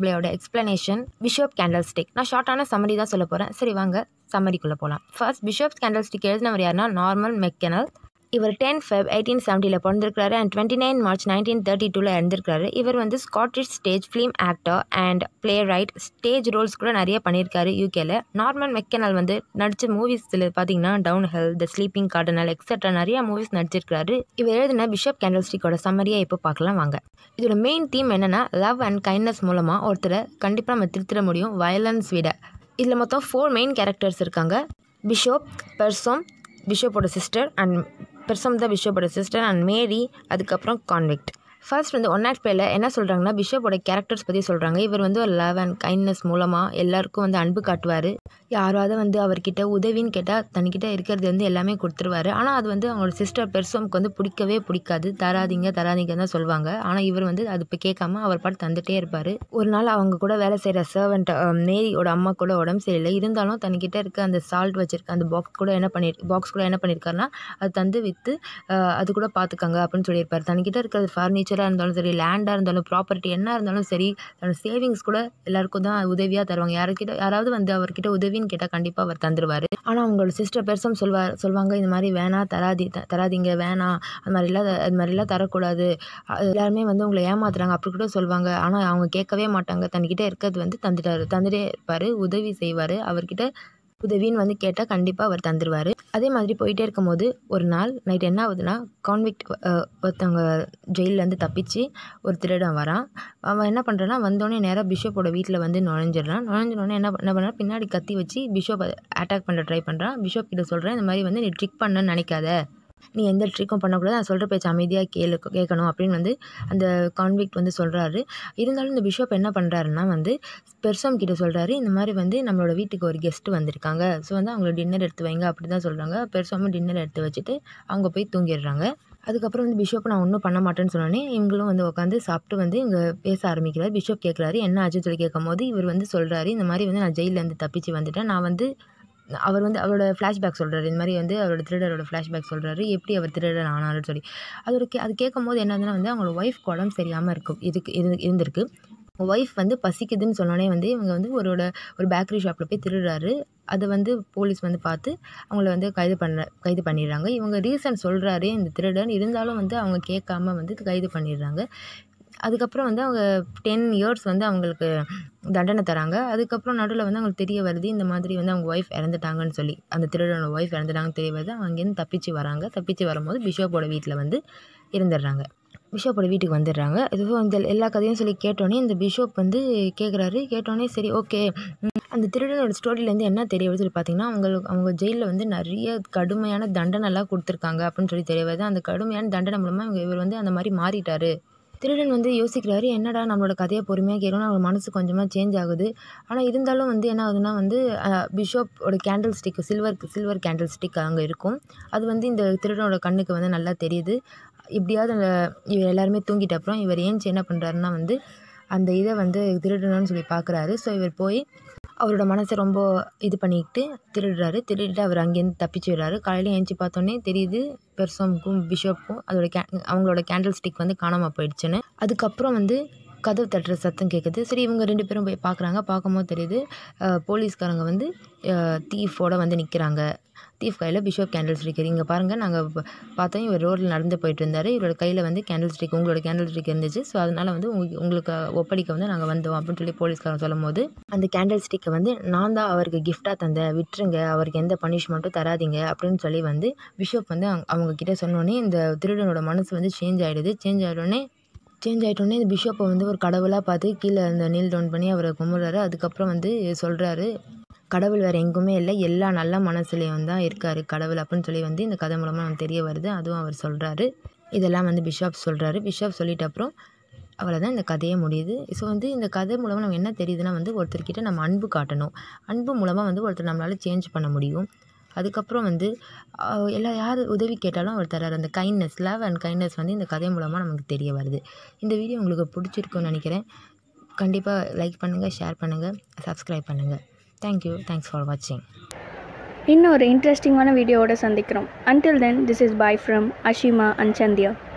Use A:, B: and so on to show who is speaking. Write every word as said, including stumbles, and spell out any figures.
A: பிளேயோட explanation bishop candlestick. நான் ஷார்ட்டான summary தான் சொல்ல போகிறேன். சரி வாங்க சம்மரிக்குள்ளே போகலாம். ஃபர்ஸ்ட் பிஷப் கேண்டல்ஸ்டிக் எழுதினவர் யாருன்னா நார்மன் மெக்கெனல். இவர் டென் ஃபெப் எயிட்டீன் செவன்ட்டியில் பிறந்திருக்காரு and twenty nine March nineteen thirty டூவில் இறந்திருக்காரு. இவர் வந்து Scottish stage film actor and playwright, stage roles கூட நிறைய பண்ணியிருக்காரு யூகேல. நார்மன் மெக்கெனல் வந்து நடித்த மூவிஸில் பார்த்தீங்கன்னா Downhill, The Sleeping Cardinal etcetera நிறைய மூவிஸ் நடிச்சிருக்காரு. இவர் எழுதின பிஷப் கேண்டல்ஸ்டிக்கோட சம்மரியை இப்போ பார்க்கலாம் வாங்க. இதோட மெயின் தீம் என்னென்னா லவ் அண்ட் கைண்ட்னஸ் மூலமாக ஒருத்தரை கண்டிப்பாக நம்ம திருத்திட முடியும் வயலன்ஸ் விட. இதில் மொத்தம் ஃபோர் மெயின் கேரக்டர்ஸ் இருக்காங்க. பிஷப், பெர்சோம், பிஷப்போட சிஸ்டர் அண்ட் பெர்சோம் தான் பிஷப்போட சிஸ்டர் அண்ட் மேரி, அதுக்கப்புறம் கான்விக்ட். ஃபர்ஸ்ட் வந்து ஒன் ஆக்ட் பிளேயில் என்ன சொல்கிறாங்கன்னா பிஷப்போட கேரக்டர்ஸ் பற்றி சொல்கிறாங்க. இவர் வந்து ஒரு லவ் அண்ட் கைண்ட்னஸ் மூலமாக எல்லாருக்கும் வந்து அன்பு காட்டுவார். யாராவது வந்து அவர்கிட்ட உதவின்னு கேட்டால் தன்னிக்கிட்ட இருக்கிறது வந்து எல்லாமே கொடுத்துருவாரு. ஆனால் அது வந்து அவங்களோட சிஸ்டர் பெர்சோம்க்கு வந்து பிடிக்கவே பிடிக்காது. தராதிங்க தராதிங்க தான் சொல்லுவாங்க. ஆனால் இவர் வந்து அது இப்போ கேட்காம அவர் பாட்டு தந்துகிட்டே இருப்பார். ஒரு நாள் அவங்க கூட வேலை செய்கிற சர்வெண்ட் மேரியோட அம்மா கூட உடம்பு சரியில்லை. இருந்தாலும் தன்னிக்கிட்ட இருக்க அந்த சால்ட் வச்சுருக்க அந்த பாக்ஸ் கூட என்ன பண்ணி பாக்ஸ் கூட என்ன பண்ணியிருக்காருன்னா அது தந்து விற்று அது கூட பார்த்துக்காங்க அப்படின்னு சொல்லியிருப்பார். தன்னிக்கிட்ட இருக்கிற ஃபர்னிச்சர் இருந்தாலும் சரி, லேண்டாக இருந்தாலும், ப்ராப்பர்ட்டி என்ன இருந்தாலும் சரி, தன்னோட சேவிங்ஸ் கூட எல்லாருக்கும் தான் உதவியாக தருவாங்க. யாருக்கிட்ட யாராவது வந்து அவர்கிட்ட உதவின்னு கேட்டால் கண்டிப்பாக அவர் தந்துடுவார். ஆனால் அவங்களோட சிஸ்டர் பெர்சம் சொல்வார் சொல்லுவாங்க இந்த மாதிரி வேணாம், தராதி தராதிங்க வேணாம், அது மாதிரிலாம் அது மாதிரிலாம் தரக்கூடாது, எல்லாருமே வந்து உங்களை ஏமாத்துறாங்க அப்படி கூட சொல்லுவாங்க. ஆனால் அவங்க கேட்கவே மாட்டாங்க. தன்கிட்ட இருக்கிறது வந்து தந்துட்டாரு தந்துட்டே இருப்பார், உதவி செய்வார். அவர்கிட்ட உதவின்னு வந்து கேட்டால் கண்டிப்பாக அவர் தந்துடுவார். அதே மாதிரி போயிட்டே இருக்கும் போது ஒரு நாள் நைட் என்ன ஆகுதுன்னா கான்விக்ட் ஒருத்தவங்க ஜெயிலேருந்து தப்பிச்சு ஒரு திருடன் வரான். அவன் என்ன பண்ணுறான்னா வந்தோடனே நேராக பிஷப்போட வீட்டில் வந்து நுழைஞ்சிடறான். நுழைஞ்சோடனே என்ன என்ன பண்ணுறான், பின்னாடி கத்தி வச்சு பிஷப் அட்டாக் பண்ண ட்ரை பண்ணுறான். பிஷப் கிட்ட சொல்கிறேன் இந்த மாதிரி வந்து நீ ட்ரிக் பண்ணன்னு நினைக்காத, நீ எந்த ட்ரிக்கும் பண்ணக்கூடாது, நான் சொல்கிற பேச்சு அமைதியாக கேளு கேட்கணும் அப்படின்னு வந்து அந்த கான்விக்ட் வந்து சொல்கிறாரு. இருந்தாலும் இந்த பிஷப் என்ன பண்ணுறாருன்னா வந்து பெர்சோம் கிட்ட சொல்கிறாரு இந்த மாதிரி வந்து நம்மளோட வீட்டுக்கு ஒரு கெஸ்ட்டு வந்திருக்காங்க, ஸோ வந்து அவங்கள டின்னர் எடுத்து வைங்க அப்படி தான் சொல்கிறாங்க. பெர்சோமும் டின்னர் எடுத்து வச்சுட்டு அவங்க போய் தூங்கிடுறாங்க. அதுக்கப்புறம் வந்து பிஷப் நான் ஒன்றும் பண்ண மாட்டேன்னு சொன்னோன்னே இவங்களும் வந்து உட்காந்து சாப்பிட்டு வந்து இங்கே பேச ஆரம்பிக்கிறாரு. பிஷப் கேட்குறாரு என்ன ஆச்சுன்னு சொல்லி கேட்கும் போது இவர் வந்து சொல்கிறாரு இந்த மாதிரி வந்து நான் ஜெயிலேருந்து தப்பிச்சு வந்துட்டேன். நான் வந்து அவர் வந்து அவரோட ஃப்ளாஷ்பேக் சொல்கிறாரு. இந்த மாதிரி வந்து அவரோட திருடரோட ஃப்ளாஷ்பேக் சொல்கிறாரு, எப்படி அவர் திருடர் ஆனார்னு சொல்லி. அதோட கே அது கேட்கும் போது என்னதுன்னா வந்து அவங்களோட ஒய்ஃப்க்கு உடம்பு சரியாமல் இருக்கும் இதுக்கு இருந்து இருந்திருக்கு. ஒய்ஃப் வந்து பசிக்குதுன்னு சொன்னோன்னே வந்து இவங்க வந்து ஒருவோட ஒரு பேக்கரி ஷாப்பில் போய் திருடுறாரு. அதை வந்து போலீஸ் வந்து பார்த்து அவங்கள வந்து கைது பண்ண கைது பண்ணிடுறாங்க. இவங்க ரீசன் சொல்கிறாரு இந்த திருடன், இருந்தாலும் வந்து அவங்க கேட்காம வந்து கைது பண்ணிடுறாங்க. அதுக்கப்புறம் வந்து அவங்க டென் இயர்ஸ் வந்து அவங்களுக்கு தண்டனை தராங்க. அதுக்கப்புறம் நடுவில் வந்து அவங்களுக்கு தெரிய வருது இந்த மாதிரி வந்து அவங்க ஒய்ஃப் இறந்துட்டாங்கன்னு சொல்லி, அந்த திருடனோட ஒய்ஃப் இறந்துட்டாங்கன்னு தெரிய வருது. அவங்க அங்கேருந்து தப்பிச்சு வராங்க. தப்பிச்சு வரும்போது பிஷப்போட வீட்டில் வந்து இருந்துடுறாங்க. பிஷப்போட வீட்டுக்கு வந்துடுறாங்க. இதுவும் இந்த எல்லா கதையும் சொல்லி கேட்டோன்னே இந்த பிஷப் வந்து கேட்குறாரு. கேட்டோன்னே சரி ஓகே, அந்த திருடனோட ஸ்டோரியிலேருந்து என்ன தெரிய வருது சொல்லி பார்த்தீங்கன்னா அவங்களுக்கு அவங்க ஜெயிலில் வந்து நிறைய கடுமையான தண்டனைலாம் கொடுத்துருக்காங்க அப்படின்னு சொல்லி தெரிய வருது. அந்த கடுமையான தண்டனை மூலமாக இவங்க இவர் வந்து அந்த மாதிரி மாறிட்டார். திருடன் வந்து யோசிக்கிறாரு என்னடா நம்மளோட கதையை பொறுமையாக கேட்கணும், அவங்க மனசு கொஞ்சமாக சேஞ்ச் ஆகுது. ஆனால் இருந்தாலும் வந்து என்ன ஆகுதுன்னா வந்து பிஷப்போட candlestick silver silver candlestick அங்கே இருக்கும். அது வந்து இந்த திருடனோட கண்ணுக்கு வந்து நல்லா தெரியுது. இப்படியாவது அந்த இவர் எல்லாருமே தூங்கிட்ட அப்புறம் இவர் ஏஞ்சி என்ன பண்ணுறாருன்னா வந்து அந்த இதை வந்து திருடணும்னு சொல்லி பார்க்குறாரு. ஸோ இவர் போய் அவரோட மனசை ரொம்ப இது பண்ணிக்கிட்டு திருடுறாரு. திருடிட்டு அவர் அங்கேருந்து தப்பிச்சு விடுறாரு. காலையில் ஏஞ்சி பார்த்தோன்னே தெரியுது பெர்சோமுக்கும் பிஷப்புக்கும் அதோட கே அவங்களோட கேண்டில் ஸ்டிக் வந்து காணாமல் போயிடுச்சுன்னு. அதுக்கப்புறம் வந்து கதவு தட்டுற சத்தம் கேட்குது. சரி இவங்க ரெண்டு பேரும் போய் பார்க்குறாங்க. பார்க்கும்போது தெரியுது போலீஸ்காரங்க வந்து தீஃபோடு வந்து நிற்கிறாங்க. தீஃப் கையில் பிஷப் கேண்டில் ஸ்டிக் இருக்குது. இங்கே பாருங்கள் நாங்கள் பார்த்தோம் இவர் ரோட்டில் நடந்து போயிட்டு இருந்தார், இவரோட கையில் வந்து கேண்டில் ஸ்டிக் உங்களோட கேண்டில் ஸ்டிக் இருந்துச்சு, ஸோ அதனால் வந்து உங்களுக்கு உங்களுக்கு ஒப்படைக்க வந்து நாங்கள் வந்தோம் அப்படின்னு சொல்லி போலீஸ்காரங்க சொல்லும் போது அந்த கேண்டில் ஸ்டிக்கை வந்து நான் தான் அவருக்கு கிஃப்டாக தந்தேன், விட்டுருங்க, அவருக்கு எந்த பனிஷ்மெண்ட்டும் தராதிங்க அப்படின்னு சொல்லி வந்து பிஷப் வந்து அவங்க கிட்டே சொன்னோன்னே இந்த திருடனோட மனசு வந்து சேஞ்ச் ஆகிடுது. சேஞ்ச் ஆகிடோடனே சேஞ்ச் ஆகிட்டோன்னே இந்த பிஷப்பை வந்து ஒரு கடவுளாக பார்த்து கீழே அந்த நீல் டவுன் பண்ணி அவரை கும்பிட்றாரு. அதுக்கப்புறம் வந்து சொல்கிறாரு கடவுள் வேறு எங்குமே இல்லை, எல்லா நல்ல மனசுலேயும் தான் இருக்கார் கடவுள் அப்படின்னு சொல்லி வந்து இந்த கதை மூலமாக நமக்கு தெரிய வருது. அதுவும் அவர் சொல்கிறாரு. இதெல்லாம் வந்து பிஷப் சொல்கிறாரு. பிஷப் சொல்லிட்ட அப்புறம் அவ்வளோதான் இந்த கதையே முடியுது. ஸோ வந்து இந்த கதை மூலமாக நம்ம என்ன தெரியுதுன்னா வந்து ஒருத்தர்கிட்ட நம்ம அன்பு காட்டணும். அன்பு மூலமாக வந்து ஒருத்தர் நம்மளால் சேஞ்ச் பண்ண முடியும். அதுக்கப்புறம் வந்து எல்லா யார் உதவி கேட்டாலும் அவர் தரார். அந்த கைண்ட்னஸ், லவ் அண்ட் கைண்ட்னஸ் வந்து இந்த கதை மூலமாக நமக்கு தெரிய வருது. இந்த வீடியோ உங்களுக்கு பிடிச்சிருக்குன்னு நினைக்கிறேன். கண்டிப்பாக லைக் பண்ணுங்கள், ஷேர் பண்ணுங்கள், சப்ஸ்கிரைப் பண்ணுங்கள். தேங்க்யூ. தேங்க்ஸ் ஃபார் வாட்சிங்.
B: இன்னொரு இன்ட்ரெஸ்டிங்கான வீடியோவோட சந்திக்கிறோம். Until then, this is bye from Ashima and Chandya.